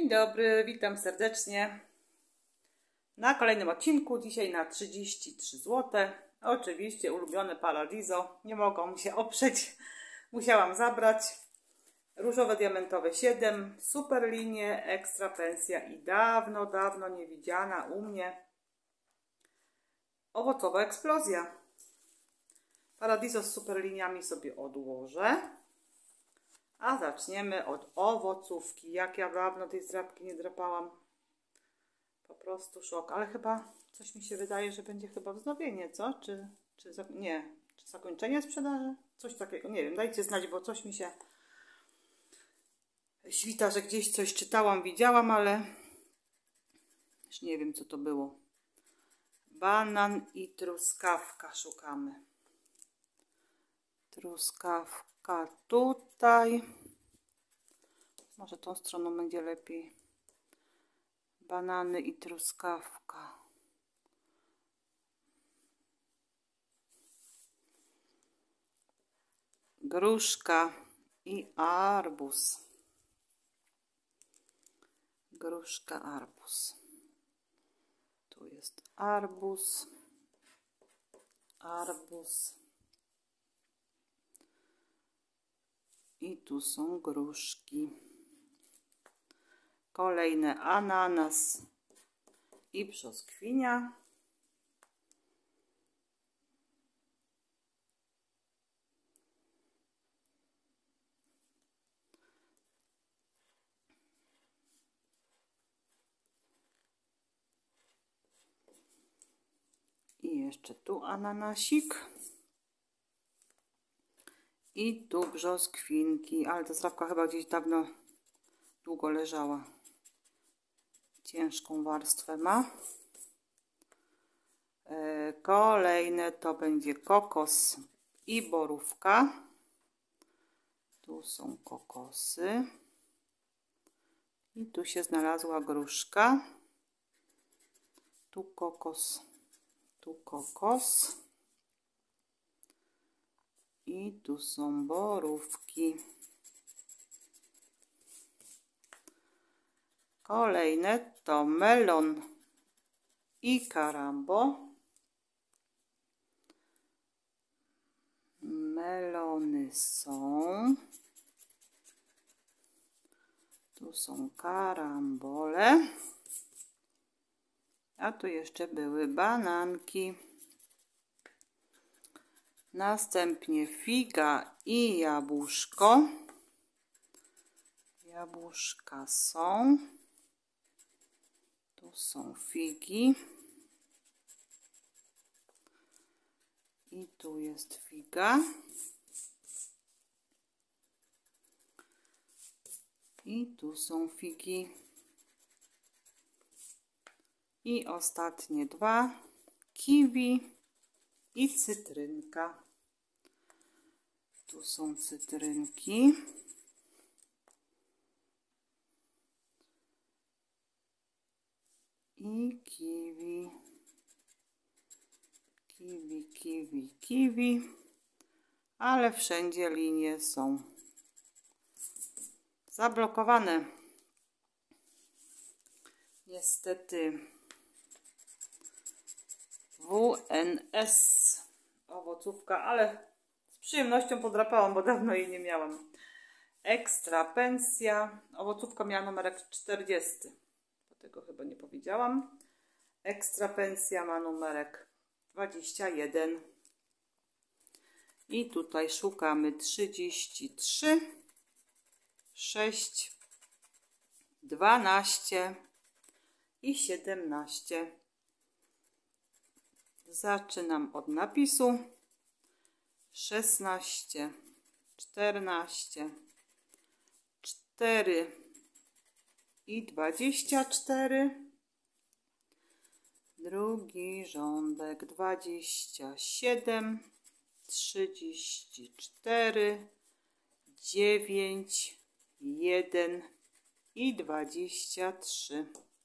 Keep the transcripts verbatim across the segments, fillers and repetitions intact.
Dzień dobry, witam serdecznie na kolejnym odcinku. Dzisiaj na trzydzieści trzy złote. Oczywiście ulubione Paradiso. Nie mogą mi się oprzeć. Musiałam zabrać. Różowe diamentowe siedem. Super linie, ekstra pensja i dawno, dawno niewidziana u mnie owocowa eksplozja. Paradiso z super liniami sobie odłożę. A zaczniemy od owocówki. Jak ja dawno tej zdrabki nie drapałam. Po prostu szok. Ale chyba coś mi się wydaje, że będzie chyba wznowienie, co? Czy, czy nie. Czy zakończenie sprzedaży? Coś takiego. Nie wiem, dajcie znać, bo coś mi się świta, że gdzieś coś czytałam, widziałam, ale już nie wiem, co to było. Banan i truskawka szukamy. Truskawka tutaj. Może tą stroną będzie lepiej. Banany i truskawka. Gruszka i arbuz. Gruszka, arbuz. Tu jest arbuz. Arbuz. I tu są gruszki. Kolejne ananas i brzoskwinia. I jeszcze tu ananasik. I tu brzoskwinki, ale ta zdrawka chyba gdzieś dawno, długo leżała. Ciężką warstwę ma. E, kolejne to będzie kokos i borówka. Tu są kokosy. I tu się znalazła gruszka. Tu kokos. Tu kokos. I tu są borówki. Kolejne to melon i karambo. Melony są. Tu są karambole. A tu jeszcze były bananki. Następnie figa i jabłuszko. Jabłuszka są. Tu są figi. I tu jest figa. I tu są figi. I ostatnie dwa. Kiwi i cytrynka. Tu są cytrynki. I kiwi. Kiwi, kiwi, kiwi. Ale wszędzie linie są zablokowane. Niestety W N S owocówka, ale z przyjemnością podrapałam, bo dawno jej nie miałam. Ekstra pensja. Owocówka miała numerek czterdziesty. Tego chyba nie powiedziałam. Ekstra pensja ma numerek dwadzieścia jeden. I tutaj szukamy trzydzieści trzy, sześć, dwanaście i siedemnaście. Zaczynam od napisu. szesnaście, czternaście, cztery i dwadzieścia cztery. Drugi rządek dwadzieścia siedem, trzydzieści cztery, dziewięć, jeden i dwadzieścia trzy.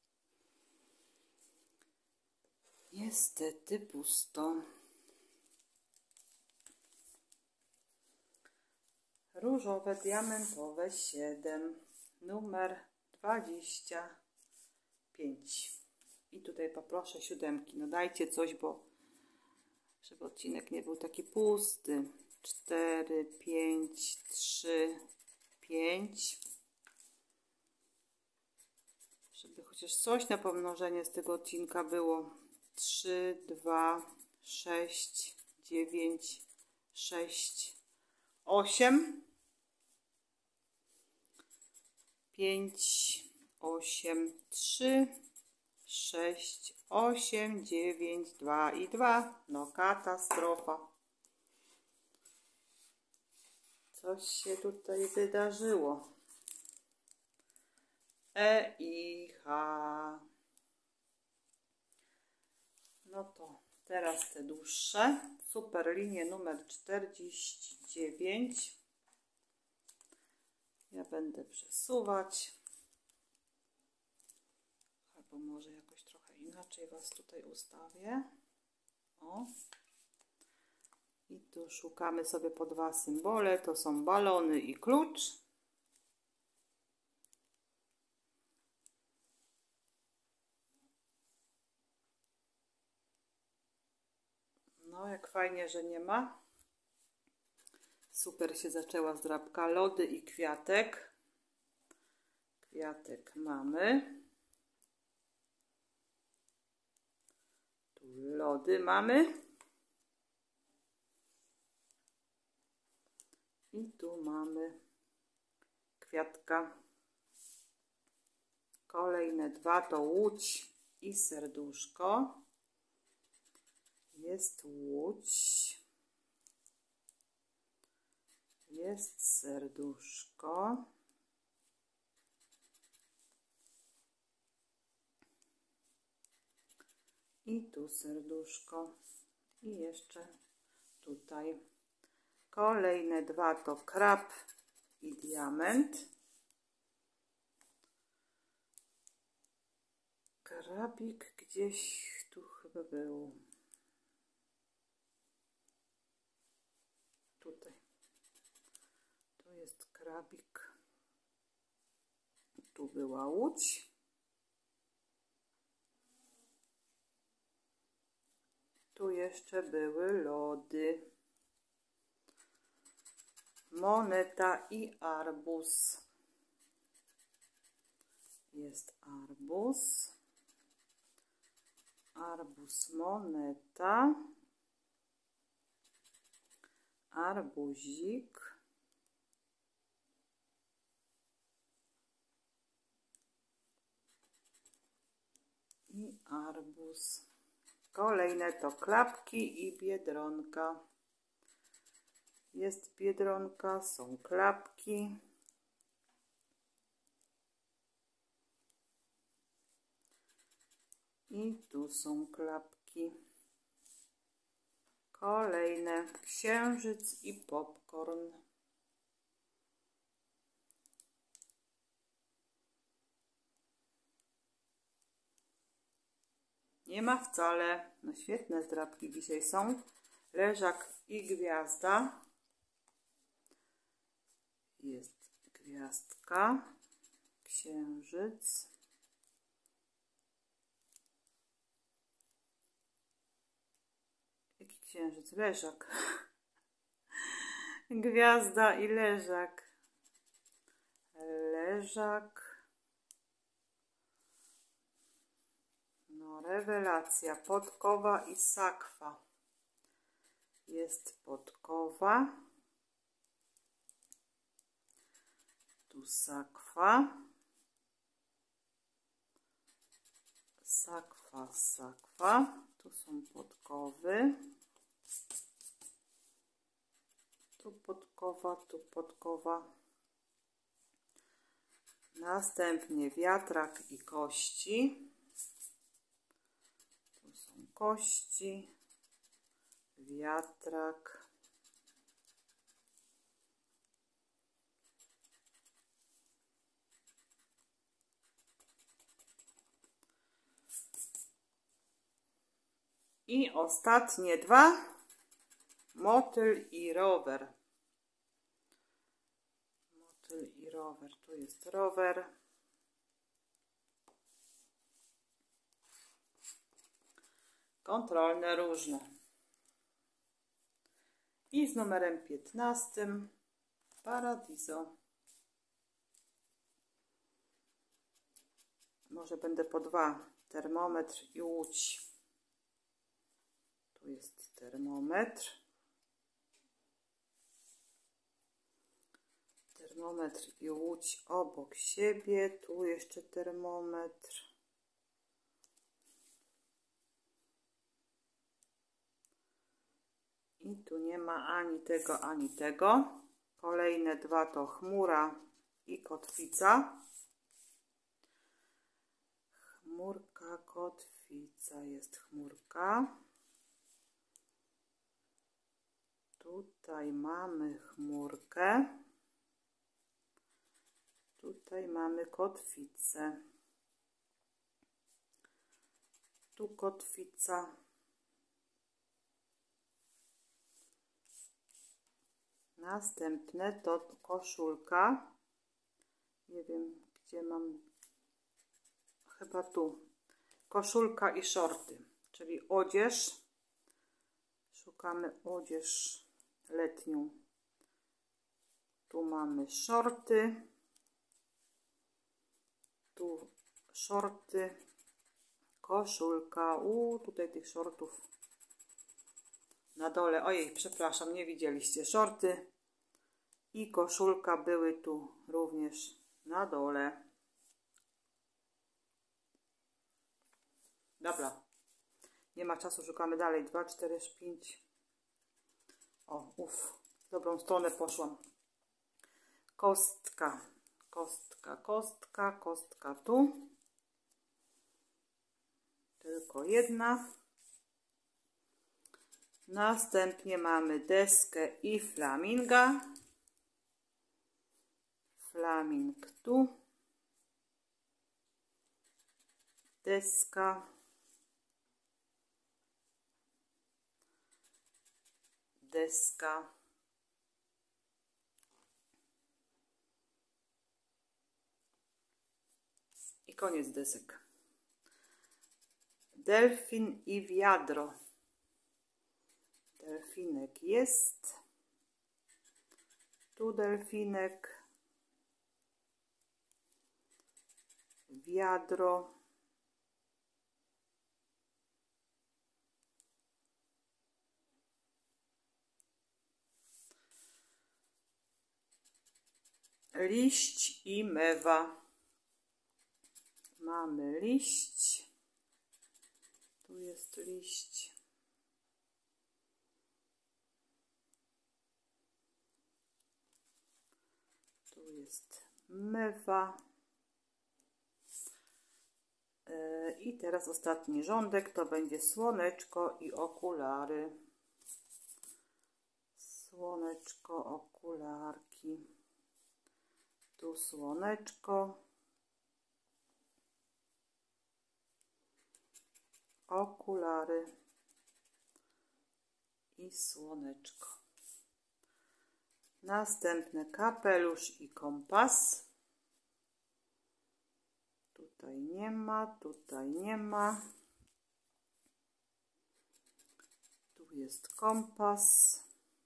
Niestety pusto. Różowe diamentowe siedem, numer dwadzieścia pięć. I tutaj poproszę siódemki. No dajcie coś, bo żeby odcinek nie był taki pusty. cztery, pięć, trzy, pięć. Żeby chociaż coś na pomnożenie z tego odcinka było. trzy, dwa, sześć, dziewięć, sześć, osiem. pięć, osiem, trzy, sześć, osiem, dziewięć, dwa i dwa. No katastrofa. Coś się tutaj wydarzyło. E i H. No to teraz te dłuższe. Super linie numer czterdzieści dziewięć. Ja będę przesuwać. Albo może jakoś trochę inaczej Was tutaj ustawię. O. I tu szukamy sobie po dwa symbole. To są balony i klucz. No, jak fajnie, że nie ma. Super się zaczęła zdrabka. Lody i kwiatek. Kwiatek mamy. Tu lody mamy. I tu mamy kwiatka. Kolejne dwa to łódź i serduszko. Jest łódź. Jest serduszko. I tu serduszko. I jeszcze tutaj. Kolejne dwa to krab i diament. Krabik gdzieś tu chyba był. Tutaj. Tu jest krabik. Tu była łódź. Tu jeszcze były lody. Moneta i arbuz. Jest arbuz. Arbuz, moneta. Arbuzik. I arbuz. Kolejne to klapki i biedronka. Jest biedronka, są klapki. I tu są klapki. Kolejne księżyc i popcorn. Nie ma wcale. No świetne zdrabki dzisiaj są. Leżak i gwiazda. Jest gwiazdka, księżyc. Jaki księżyc? Leżak. Gwiazda i leżak. Leżak. No rewelacja. Podkowa i sakwa. Jest podkowa. Tu sakwa. Sakwa, sakwa. Tu są podkowy. Tu podkowa, tu podkowa. Następnie wiatrak i kości. Tu są kości. Wiatrak. I ostatnie dwa. Motyl i rower. Motyl i rower. Tu jest rower. kontrolne różne. I z numerem piętnastym Paradiso. Może będę po dwa. Termometr i łódź. Tu jest termometr. Termometr i łódź obok siebie. Tu jeszcze termometr. I tu nie ma ani tego, ani tego. Kolejne dwa to chmura i kotwica. Chmurka, kotwica, jest chmurka. Tutaj mamy chmurkę. Tutaj mamy kotwicę. Tu kotwica. Następne to koszulka. Nie wiem, gdzie mam. Chyba tu. Koszulka i shorty, czyli odzież. Szukamy odzież letnią. Tu mamy shorty. Tu shorty. Koszulka. U, tutaj tych shortów na dole. Ojej, przepraszam, nie widzieliście. Shorty i koszulka były tu również na dole. Dobra. Nie ma czasu, szukamy dalej. dwa, cztery, pięć. O, uff. W dobrą stronę poszłam. Kostka. Kostka, kostka, kostka tu. Tylko jedna. Następnie mamy deskę i flaminga. Flaming tu. Deska. Deska. I koniec desek. Delfin i wiadro. Delfinek jest. Tu delfinek. Wiadro. Liść i mewa. Mamy liść. Tu jest liść. Tu jest mewa. I teraz ostatni rządek to będzie słoneczko i okulary. Słoneczko, okularki. Tu słoneczko. Okulary i słoneczko. Następny kapelusz i kompas. Tutaj nie ma, tutaj nie ma. Tu jest kompas.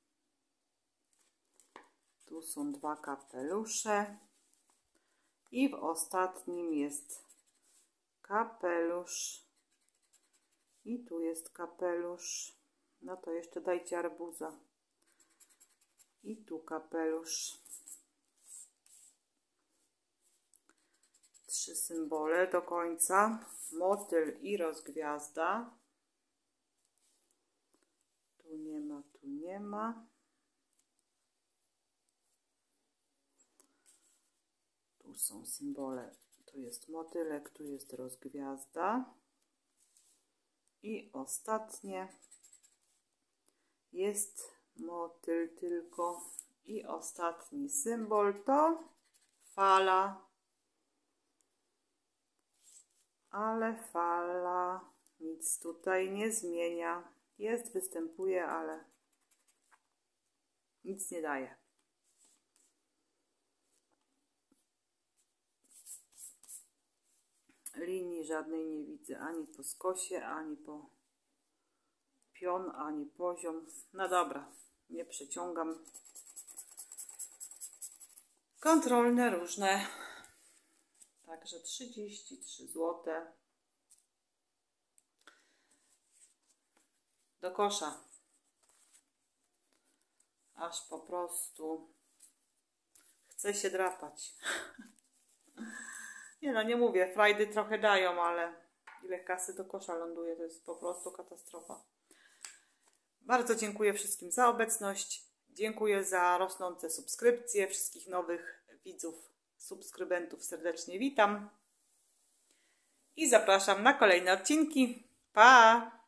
Tu są dwa kapelusze. I w ostatnim jest kapelusz. I tu jest kapelusz. No to jeszcze dajcie arbuza. I tu kapelusz. Trzy symbole do końca. Motyl i rozgwiazda. Tu nie ma, tu nie ma. Tu są symbole. Tu jest motylek, tu jest rozgwiazda. I ostatnie jest motyl tylko. I ostatni symbol to fala. Ale fala nic tutaj nie zmienia. Jest, występuje, ale nic nie daje. Linii żadnej nie widzę, ani po skosie, ani po pion, ani poziom. No dobra, nie przeciągam. Kontrolne różne. Także trzydzieści trzy złote. Do kosza. Aż po prostu chce się drapać. Nie no, nie mówię, frajdy trochę dają, ale ile kasy do kosza ląduje, to jest po prostu katastrofa. Bardzo dziękuję wszystkim za obecność. Dziękuję za rosnące subskrypcje. Wszystkich nowych widzów, subskrybentów serdecznie witam. I zapraszam na kolejne odcinki. Pa!